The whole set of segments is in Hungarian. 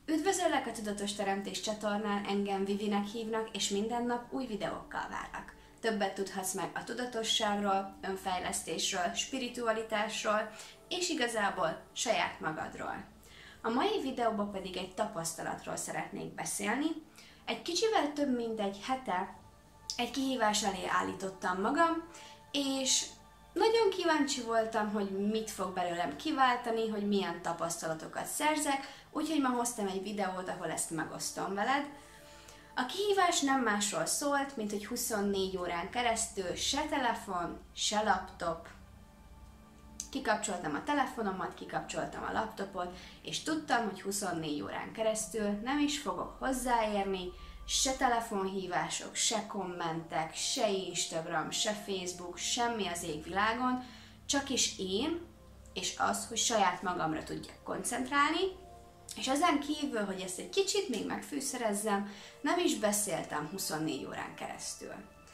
Üdvözöllek a Tudatos Teremtés csatornán, engem Vivinek hívnak, és minden nap új videókkal várlak. Többet tudhatsz meg a tudatosságról, önfejlesztésről, spiritualitásról, és igazából saját magadról. A mai videóban pedig egy tapasztalatról szeretnék beszélni. Egy kicsivel több mint egy hete egy kihívás elé állítottam magam, és nagyon kíváncsi voltam, hogy mit fog belőlem kiváltani, hogy milyen tapasztalatokat szerzek, úgyhogy ma hoztam egy videót, ahol ezt megosztom veled. A kihívás nem másról szólt, mint hogy 24 órán keresztül se telefon, se laptop. Kikapcsoltam a telefonomat, kikapcsoltam a laptopot, és tudtam, hogy 24 órán keresztül nem is fogok hozzáérni, se telefonhívások, se kommentek, se Instagram, se Facebook, semmi az égvilágon, csak is én, és az, hogy saját magamra tudjak koncentrálni, és ezen kívül, hogy ezt egy kicsit még megfűszerezzem, nem is beszéltem 24 órán keresztül.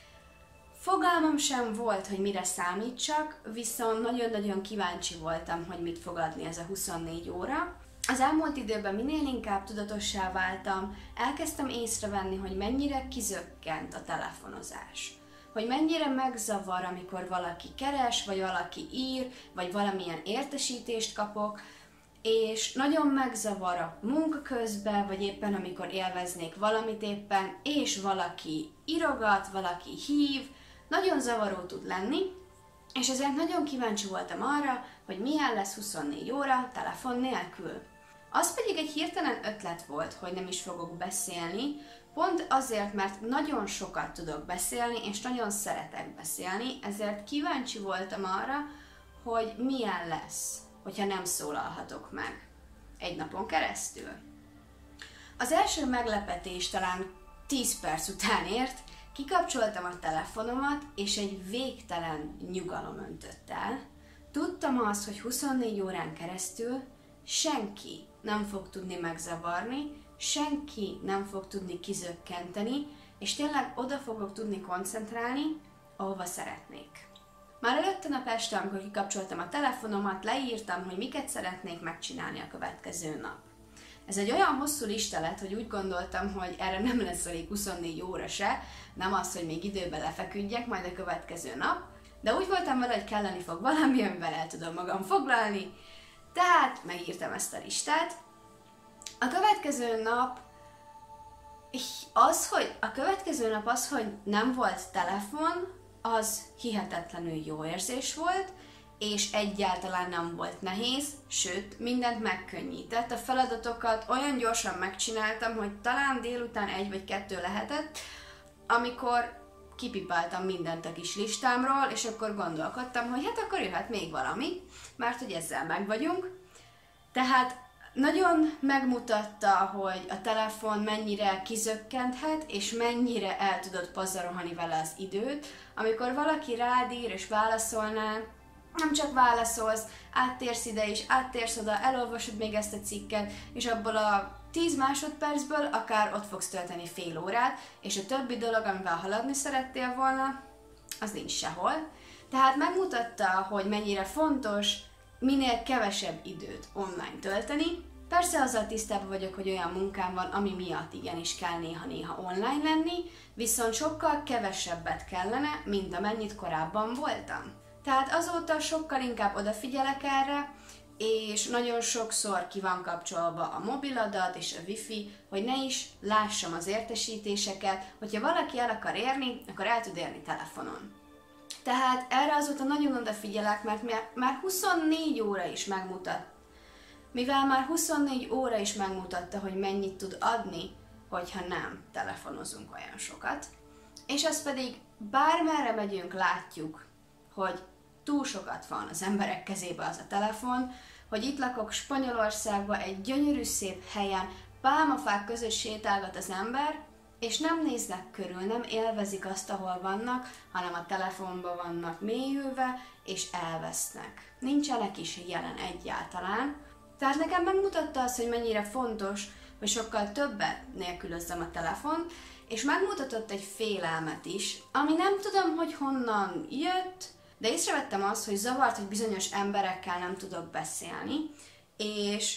Fogalmam sem volt, hogy mire számítsak, viszont nagyon-nagyon kíváncsi voltam, hogy mit fog adni ez a 24 óra. Az elmúlt időben minél inkább tudatossá váltam, elkezdtem észrevenni, hogy mennyire kizökkent a telefonozás. Hogy mennyire megzavar, amikor valaki keres, vagy valaki ír, vagy valamilyen értesítést kapok, és nagyon megzavar a munka közben, vagy éppen amikor élveznék valamit éppen, és valaki írogat, valaki hív, nagyon zavaró tud lenni, és ezért nagyon kíváncsi voltam arra, hogy milyen lesz 24 óra telefon nélkül. Az pedig egy hirtelen ötlet volt, hogy nem is fogok beszélni, pont azért, mert nagyon sokat tudok beszélni, és nagyon szeretek beszélni, ezért kíváncsi voltam arra, hogy milyen lesz, hogyha nem szólalhatok meg egy napon keresztül. Az első meglepetés talán 10 perc után ért, kikapcsoltam a telefonomat, és egy végtelen nyugalom öntött el. Tudtam azt, hogy 24 órán keresztül senki nem fog tudni megzavarni, senki nem fog tudni kizökkenteni, és tényleg oda fogok tudni koncentrálni, ahova szeretnék. Már előtte nap este, amikor kikapcsoltam a telefonomat, leírtam, hogy miket szeretnék megcsinálni a következő nap. Ez egy olyan hosszú lista lett, hogy úgy gondoltam, hogy erre nem lesz elég 24 óra se, nem az, hogy még időben lefeküdjek majd a következő nap, de úgy voltam vele, hogy kelleni fog valami, amivel el tudom magam foglalni, tehát megírtam ezt a listát. A következő nap az, hogy nem volt telefon, az hihetetlenül jó érzés volt, és egyáltalán nem volt nehéz, sőt, mindent megkönnyített. A feladatokat olyan gyorsan megcsináltam, hogy talán délután 1 vagy 2 lehetett, amikor kipipáltam mindent a kis listámról, és akkor gondolkodtam, hogy hát akkor jöhet még valami, mert hogy ezzel meg vagyunk. Tehát nagyon megmutatta, hogy a telefon mennyire kizökkenthet, és mennyire el tudod pazarolni vele az időt. Amikor valaki rád ír és válaszolnál, nem csak válaszolsz, áttérsz ide és áttérsz oda, elolvasod még ezt a cikket, és abból a 10 másodpercből akár ott fogsz tölteni fél órát, és a többi dolog, amivel haladni szerettél volna, az nincs sehol. Tehát megmutatta, hogy mennyire fontos minél kevesebb időt online tölteni. Persze azzal tisztában vagyok, hogy olyan munkám van, ami miatt igenis kell néha-néha online lenni, viszont sokkal kevesebbet kellene, mint amennyit korábban voltam. Tehát azóta sokkal inkább odafigyelek erre, és nagyon sokszor ki van kapcsolva a mobiladat és a wifi, hogy ne is lássam az értesítéseket, hogyha valaki el akar érni, akkor el tud érni telefonon. Tehát erre azóta nagyon odafigyelek, mert már 24 óra is megmutat. Mivel már 24 óra is megmutatta, hogy mennyit tud adni, hogyha nem telefonozunk olyan sokat. És az pedig bármerre megyünk, látjuk, hogy túl sokat van az emberek kezébe az a telefon, hogy itt lakok Spanyolországban, egy gyönyörű szép helyen, pálmafák között sétálgat az ember, és nem néznek körül, nem élvezik azt, ahol vannak, hanem a telefonban vannak mélyülve, és elvesznek. Nincsenek is jelen egyáltalán. Tehát nekem megmutatta azt, hogy mennyire fontos, hogy sokkal többet nélkülözzem a telefont, és megmutatott egy félelmet is, ami nem tudom, hogy honnan jött, de észrevettem azt, hogy zavart, hogy bizonyos emberekkel nem tudok beszélni, és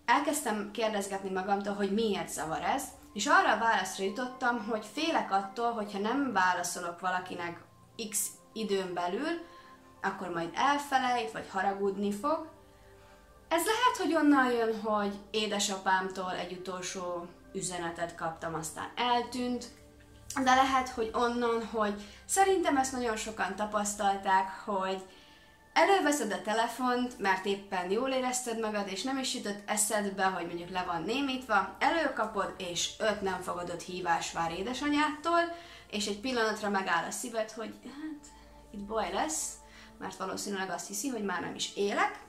elkezdtem kérdezgetni magamtól, hogy miért zavar ez, és arra a válaszra jutottam, hogy félek attól, hogyha nem válaszolok valakinek x időn belül, akkor majd elfelejt, vagy haragudni fog. Ez lehet, hogy onnan jön, hogy édesapámtól egy utolsó üzenetet kaptam, aztán eltűnt, de lehet, hogy onnan, hogy szerintem ezt nagyon sokan tapasztalták, hogy előveszed a telefont, mert éppen jól érezted magad, és nem is jutott eszedbe, hogy mondjuk le van némítva, előkapod, és 5 nem fogadott hívás vár édesanyádtól, és egy pillanatra megáll a szíved, hogy hát itt baj lesz, mert valószínűleg azt hiszi, hogy már nem is élek.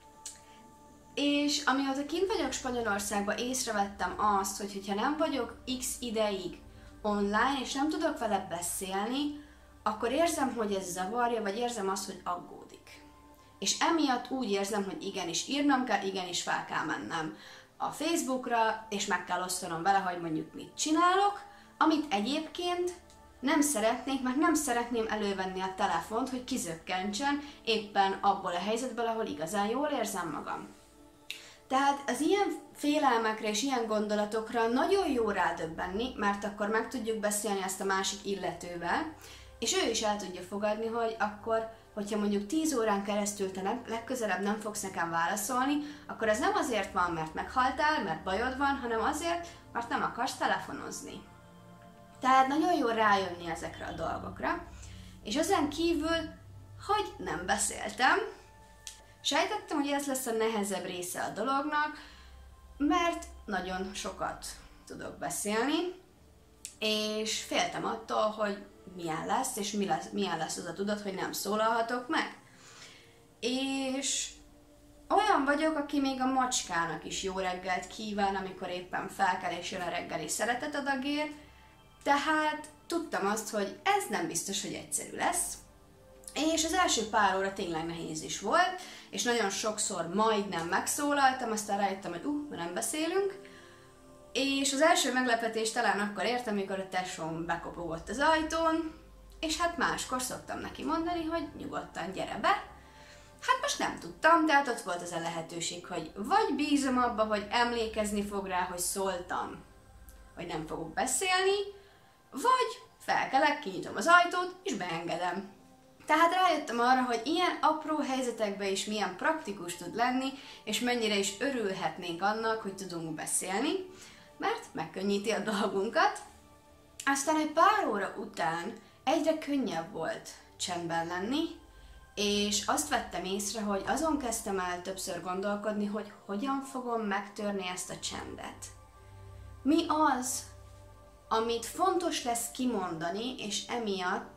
És amióta kint vagyok Spanyolországban, észrevettem azt, hogy hogyha nem vagyok x ideig online, és nem tudok vele beszélni, akkor érzem, hogy ez zavarja, vagy érzem azt, hogy aggódik. És emiatt úgy érzem, hogy igenis írnom kell, igenis fel kell mennem a Facebookra, és meg kell osztanom vele, hogy mondjuk mit csinálok, amit egyébként nem szeretnék, mert nem szeretném elővenni a telefont, hogy kizökkentsen éppen abból a helyzetből, ahol igazán jól érzem magam. Tehát az ilyen félelmekre és ilyen gondolatokra nagyon jó rádöbbenni, mert akkor meg tudjuk beszélni ezt a másik illetővel, és ő is el tudja fogadni, hogy akkor, hogyha mondjuk 10 órán keresztül te legközelebb nem fogsz nekem válaszolni, akkor ez nem azért van, mert meghaltál, mert bajod van, hanem azért, mert nem akarsz telefonozni. Tehát nagyon jó rájönni ezekre a dolgokra, és ezen kívül, hogy nem beszéltem, sejtettem, hogy ez lesz a nehezebb része a dolognak, mert nagyon sokat tudok beszélni, és féltem attól, hogy milyen lesz, és milyen lesz az a tudat, hogy nem szólalhatok meg. És olyan vagyok, aki még a macskának is jó reggelt kíván, amikor éppen felkel és jön a reggeli szeretetadagért, tehát tudtam azt, hogy ez nem biztos, hogy egyszerű lesz. És az első pár óra tényleg nehéz is volt, és nagyon sokszor majdnem megszólaltam, aztán rájöttem, hogy nem beszélünk. És az első meglepetés talán akkor értem, amikor a tesóm bekopogott az ajtón, és hát máskor szoktam neki mondani, hogy nyugodtan gyere be. Hát most nem tudtam, tehát ott volt az a lehetőség, hogy vagy bízom abba, hogy emlékezni fog rá, hogy szóltam, hogy nem fogok beszélni, vagy felkelek, kinyitom az ajtót, és beengedem. Tehát rájöttem arra, hogy ilyen apró helyzetekben is milyen praktikus tud lenni, és mennyire is örülhetnénk annak, hogy tudunk beszélni, mert megkönnyíti a dolgunkat. Aztán egy pár óra után egyre könnyebb volt csendben lenni, és azt vettem észre, hogy azon kezdtem el többször gondolkodni, hogy hogyan fogom megtörni ezt a csendet. Mi az, amit fontos lesz kimondani, és emiatt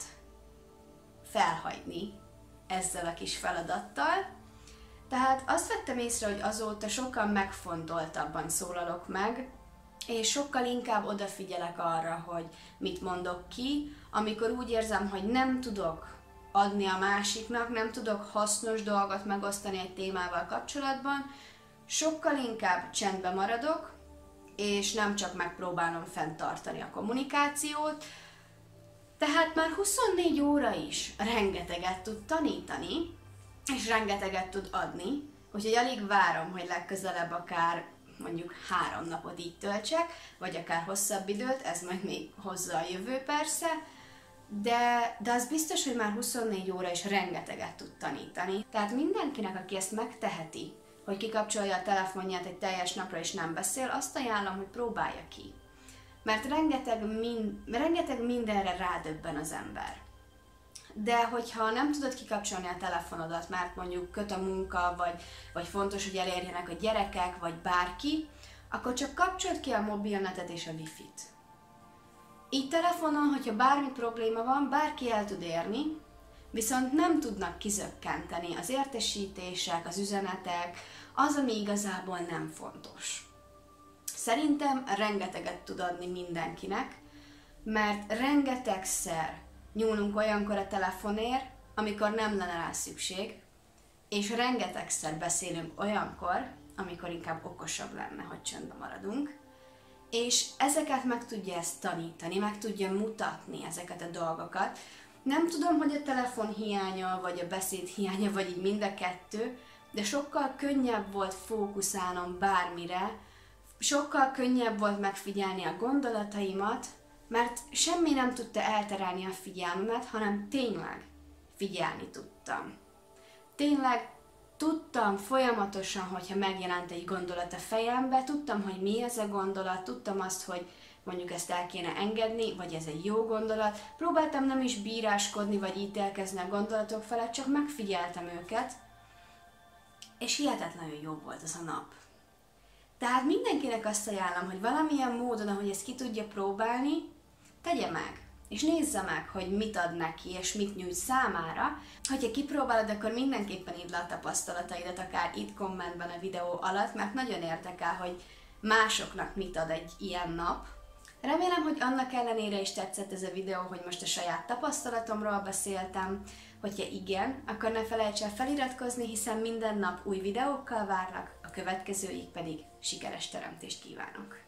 felhagyni ezzel a kis feladattal. Tehát azt vettem észre, hogy azóta sokkal megfontoltabban szólalok meg, és sokkal inkább odafigyelek arra, hogy mit mondok ki, amikor úgy érzem, hogy nem tudok adni a másiknak, nem tudok hasznos dolgot megosztani egy témával kapcsolatban, sokkal inkább csendben maradok, és nem csak megpróbálom fenntartani a kommunikációt. Tehát már 24 óra is rengeteget tud tanítani, és rengeteget tud adni, úgyhogy alig várom, hogy legközelebb akár mondjuk 3 napot így töltsek, vagy akár hosszabb időt, ez majd még hozza a jövő persze, de az biztos, hogy már 24 óra is rengeteget tud tanítani. Tehát mindenkinek, aki ezt megteheti, hogy kikapcsolja a telefonját egy teljes napra és nem beszél, azt ajánlom, hogy próbálja ki. Mert rengeteg mindenre rádöbben az ember. De hogyha nem tudod kikapcsolni a telefonodat, mert mondjuk köt a munka, vagy fontos, hogy elérjenek a gyerekek, vagy bárki, akkor csak kapcsold ki a mobilnetet és a wifi-t. Így telefonon, hogyha bármi probléma van, bárki el tud érni, viszont nem tudnak kizökkenteni az értesítések, az üzenetek, az, ami igazából nem fontos. Szerintem rengeteget tud adni mindenkinek, mert rengetegszer nyúlunk olyankor a telefonért, amikor nem lenne rá szükség, és rengetegszer beszélünk olyankor, amikor inkább okosabb lenne, hogy csöndben maradunk, és ezeket meg tudja ezt tanítani, meg tudja mutatni ezeket a dolgokat. Nem tudom, hogy a telefon hiánya, vagy a beszéd hiánya, vagy így mind a kettő, de sokkal könnyebb volt fókuszálnom bármire, sokkal könnyebb volt megfigyelni a gondolataimat, mert semmi nem tudta elterelni a figyelmemet, hanem tényleg figyelni tudtam. Tényleg tudtam folyamatosan, hogyha megjelent egy gondolat a fejembe, tudtam, hogy mi ez a gondolat, tudtam azt, hogy mondjuk ezt el kéne engedni, vagy ez egy jó gondolat. Próbáltam nem is bíráskodni, vagy ítélkezni a gondolatok felett, csak megfigyeltem őket, és hihetetlenül jó volt az a nap. Tehát mindenkinek azt ajánlom, hogy valamilyen módon, ahogy ezt ki tudja próbálni, tegye meg, és nézze meg, hogy mit ad neki, és mit nyújt számára. Hogyha kipróbálod, akkor mindenképpen írd le a tapasztalataidat, akár itt kommentben a videó alatt, mert nagyon érdekel, hogy másoknak mit ad egy ilyen nap. Remélem, hogy annak ellenére is tetszett ez a videó, hogy most a saját tapasztalatomról beszéltem. Hogyha igen, akkor ne felejts el feliratkozni, hiszen minden nap új videókkal várlak, a következőig pedig sikeres teremtést kívánok!